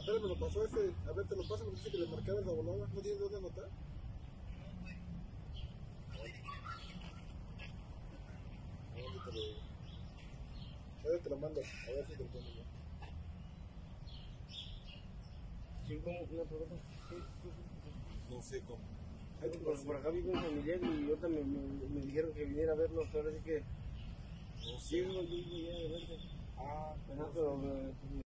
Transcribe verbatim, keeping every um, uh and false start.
Apenas me lo pasó este. A ver, te lo paso, me dice que le marcabas la volada. ¿No tienes dónde anotar? ¿Dónde te lo... Ahora te lo mando, a ver si te lo pongo yo. Sí, como una pregunta. No sé cómo. Por, por acá vive un familiar y ahorita me, me, me dijeron que viniera a verlo, pero ahora sí que... No Sí, sé. yo vivo ya de verde. Ah, Ajá, pero...